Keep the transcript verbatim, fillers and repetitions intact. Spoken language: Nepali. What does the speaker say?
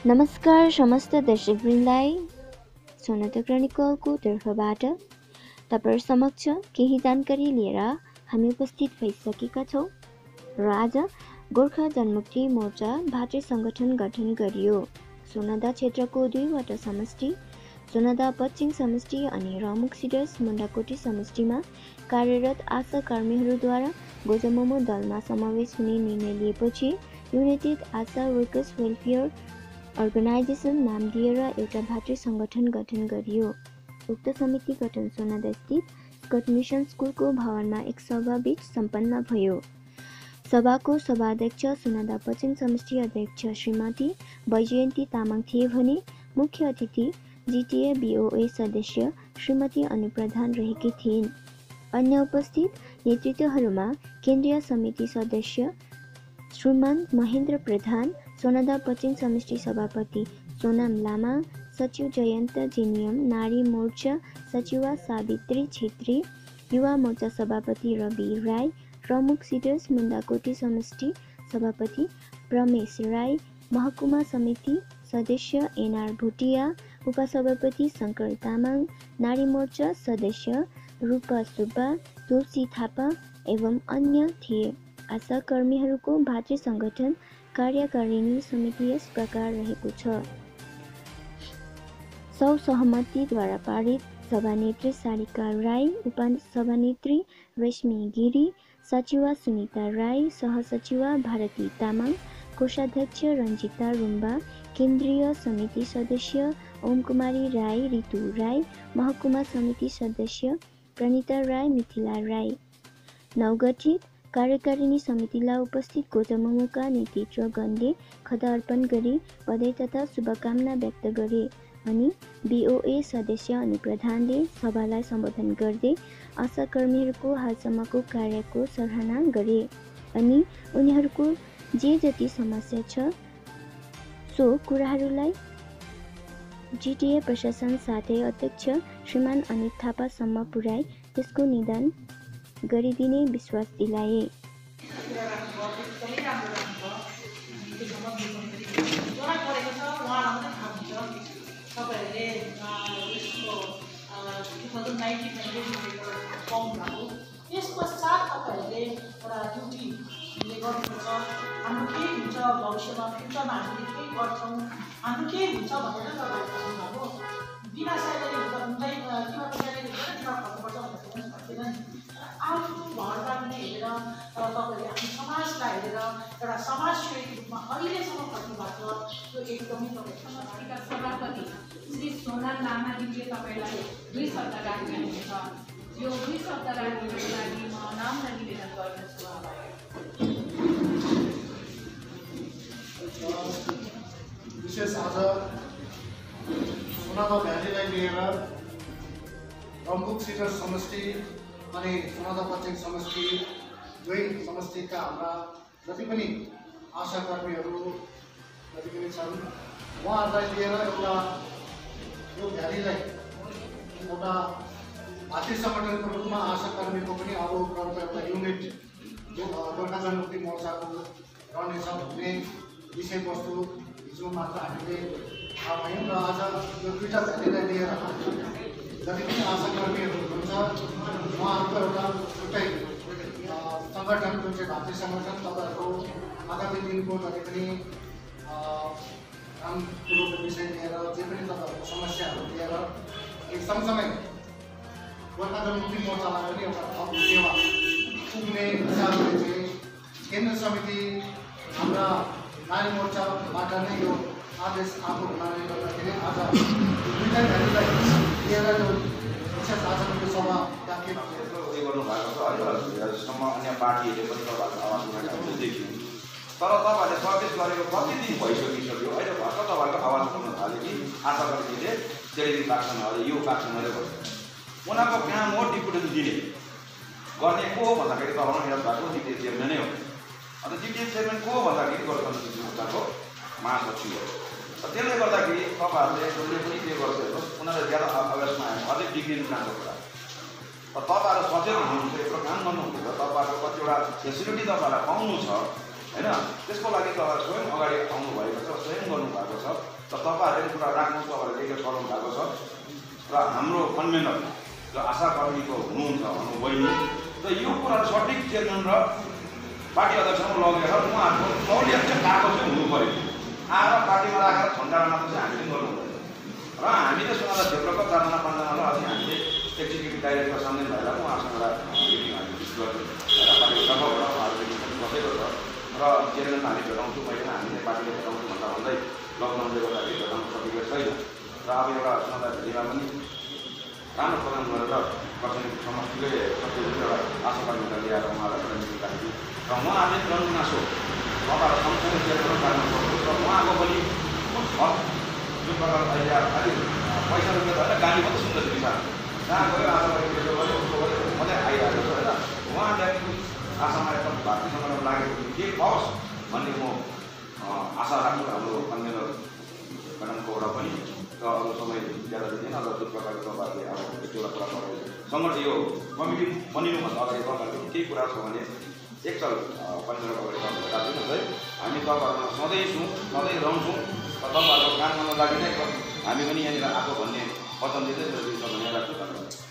नमस्कार समस्त दर्शकवृन्दलाई सोनादा क्रनिकलको तर्फबाट तपाईहरु समक्ष केही जानकारी लिएर हामी उपस्थित भइसकेका छौं र आज गोर्खा जनमुक्ति मोर्चा भातृ संगठन गठन गरियो। सोनादा क्षेत्रको दुईवटा समष्टि सोनादा पश्चिम समष्टि अनि रमुक सिडर्स मुण्डाकोटी समष्टिमा कार्यरत आशा कर्मीहरूद्वारा गोजमोमो दलमा समावेश हुने निर्णय लिएपछि united Asha workers welfare organization नाम दिएर एउटा भातृ संगठन गठन गरियो। उक्त समिति गठन सोनादा स्थित स्कट मिशन स्कुलको भवनमा एक सभा बीच सम्पन्न भयो। सभाको सभाध्यक्ष सोनादा पश्चिम समष्टि अध्यक्ष श्रीमती बैजयन्ती तामाङ थिए भने मुख्य अतिथि जिटिए बीओए सदस्य श्रीमती अनु प्रधान रहेकी थिइन्। अन्य उपस्थित नेतृत्वहरूमा केन्द्रीय समिति सदस्य श्रीमान महेन्द्र प्रधान, सोनादा पश्चिम समष्टि सभापति सोनाम लामा, सचिव जयन्त जेनियम, नारी मोर्चा सचिवा सावित्री छेत्री, युवा मोर्चा सभापति रवि राई, प्रमुख सिडर्स मुण्डाकोटी समष्टि सभापति प्रमेश राई, महकुमा समिति सदस्य एनआर भुटिया, उपसभापति शंकर तामाङ, नारी मोर्चा सदस्य रूपा सुब्बा, तुलसी थापा एवं अन्य थिए। आशा कर्मीहरूको भातृ संगठन कार्यकारिणी समिति यस प्रकार रहेको छ। सौ सहमतिद्वारा पारित सभानेत्री सारिका राई, उपसभानेत्री रेशमी गिरी, सचिवा सुनिता राई, सहसचिवा भारती तामाङ, कोषाध्यक्ष रञ्जिता रुम्बा, केन्द्रीय समिति सदस्य ओम कुमारी राई, रितु राई, महकुमा समिति सदस्य प्रणिता राई, मिथिला राई। नवगठित कार्यकारिणी समितिलाई उपस्थित गोजमोमोका नेतृत्वगणले खदा अर्पण गरी बधाई तथा शुभकामना व्यक्त गरे अनि बीओए सदस्य अनि प्रधानले सभालाई सम्बोधन गर्दै आशाकर्मीहरूको हालसम्मको कार्यको सराहना गरे अनि उनीहरूको जे जति समस्या छ सो कुराहरूलाई जिटिए प्रशासन साथै अध्यक्ष श्रीमान अनित थापासम्म पुर्याई त्यसको निदान गरिदिने विश्वास दिलाए। यस पश्चात तपाईहरुले एउटा ड्युटीले गर्नुपर्छ। हाम्रो के हुन्छ भविष्यमा फ्युचरमा हामीले के गर्छौँ हाम्रो के हुन्छ भनेर तपाईहरुले भन्नुभयो। बिना स्यालेरी हुँदै किन स्यालेरी हुँदैन किन खर्नुपर्छ भनेर भन्दैन। आफ्नो घरबाट नै हेरेर तपाईहरुले आफ्नो समाजलाई हेरेर एउटा समाजसेवीको रूपमा अहिलेसम्म खट्नु भएको छ। त्यो एकदमै तपाईहरुका सभापति श्री सोनाम लामाजीले तपाईलाई दुई शब्द राख्नुहुन्छ। यो दुई शब्द राख्नुको लागि म नामलाई निवेदन गर्दछु। विशेष आज सोनादा भ्यालीलाई लिएर रम्बुक सिडर समष्टि अनि सोनादा पश्चिम समष्टि दुई समष्टिका हाम्रा जति पनि आशाकर्मीहरू जति पनि छन् उहाँहरूलाई लिएर एउटा यो भ्यालीलाई एउटा भातृ सङ्गठनको रूपमा आशाकर्मीको पनि अब एउटा युनिट जो गोर्खा जनमुक्ति मोर्चाको रहनेछ भन्ने विषयवस्तु हिजो मात्र हामीले थाहा पायौँ र आज यो दुईवटा भ्यालीलाई लिएर जति पनि आशाकर्मीहरू हुनुहुन्छ उहाँहरूको एउटा छुट्टै सङ्गठन जुन चाहिँ भातृ सङ्गठन तपाईँहरूको आगामी दिनको जति पनि काम कुरोको विषय लिएर जे पनि तपाईँहरूको समस्याहरू लिएर एक सँगसँगै गोर्खा जनमुक्ति मोर्चालाई पनि एउटा थप सेवा पुग्ने हिसाबले चाहिँ केन्द्र समिति हाम्रा नारी मोर्चाबाट नै यो आदेश आएको हुनाले गर्दाखेरि आज दुईवटा भ्यालीलाई लिएर यो विशेष आजको यो सभा डाके उयो गर्नुभएको छ। अहिलेसम्म अन्य पार्टीहरूले पनि तपाईँहरूको आवाज उठाएको देखियो, तर तपाईँहरूले प्रवेश गरेको कति दिन भइसकिसक्यो। अहिले भर्खर तपाईँहरूको आवाज उठाउन थाल्यो कि आशाकर्मीले टेलिभिजन काट्छन् अरे यो काट्छन् अरे भन्यो। उनीहरूको काम हो डिपुटेसन दिने गर्ने को हो भन्दाखेरि तपाईँहरू हेर्नु भएको जिटिए चेयरम्यानै हो। अन्त जिटिए चेयरम्यान को हो भन्दाखेरि गोर्खा जनमुक्ति मोर्चाको महासचिव हो। त्यसले गर्दाखेरि तपाईँहरूले जसले पनि के गर्छ हेर्नुहोस्, उनीहरूले ज्यादा अभ्यासमा आयो अझै बिग्रिनु जान्छ कुरा। र तपाईँहरू सचेत हुनुहुन्छ, यत्रो काम गर्नुहुन्छ, तपाईँहरूको कतिवटा फेसिलिटी तपाईँहरूलाई पाउनु छ, होइन। त्यसको लागि तपाईँहरू स्वयं अगाडि आउनुभएको छ, स्वयं गर्नुभएको छ र तपाईँहरूले कुरा राख्नु तपाईँहरूले लेखेर चलाउनु भएको छ र हाम्रो कन्भेनर जो आशाकर्मीको हुनुहुन्छ हाम्रो बहिनी र यो कुरा सठिक चेयरम्यान र पार्टी अध्यक्षमा लगेर उहाँहरूको सहुलियत चाहिँ कागज चाहिँ हुनु पऱ्यो। आएर पार्टीमा राखेर ठन्डामा मात्र चाहिँ हामीले गर्नु हुँदैन र हामीले सुनाउँदा क्षेत्रको चारजना पाँचजनालाई अझै हामीले एक्जिक्युटिभ डाइरेक्टर सामने भएर उहाँसँग एउटा मिटिङ हामीले फिक्स गर्थ्यौँ र पार्टीको तर्फबाट उहाँहरूले मिटिङ बसेको छ र चेयरम्यान हामी भेटाउँछु मैले हामीले पार्टीले भेटाउँछु भन्दा भन्दै लकडाउनले गर्दाखेरि भेटाउनु सकेको छैन र अब एउटा सुनाउँदा भेटीमा पनि राम्रो प्रदान गरेर कर्सियङ समष्टिकै एउटा आशाकर्मीलाई ल्याएर उहाँलाई एउटा मिटिङ राख्थ्यौँ र उहाँहरूले तुरन्त गुनासो तपाईँहरू सँगसँगै चेयरम्यान राख्नु सक्छ र उहाँको पनि हक जुन प्रकारले अहिले अलिक पैसा रुपियाँ त होइन गाली मात्रै सुन्दैछ किसान जहाँ गयो आशाकर्मी यसो गऱ्यो उसो गऱ्यो मात्रै आइरहेको छ होइन। उहाँले आशामा एकदम भारतीय सङ्गठनमा लागेको के होस् भन्ने म आशा राख्छु हाम्रो कन्भेनर म्याडमकोबाट पनि र अरू समय ज्यादा दिँदैन र जुन प्रकारले तपाईँहरूले अब एउटा कुरा गर्नु सङ्गठन यो कमिटी बनिनुभन्दा अगाडि तपाईँहरूको केही कुरा छ भने एकताल कन्भेनर अगाडि तपाईँहरू राखिदिनुहोस् है। हामी तपाईँहरूमा सधैँ छौँ, सधैँ रहन्छौँ र तपाईँहरूको काम गर्नको लागि नै हामी पनि यहाँनिर आएको भन्ने वचन दिँदै राख्छु। धन्यवाद।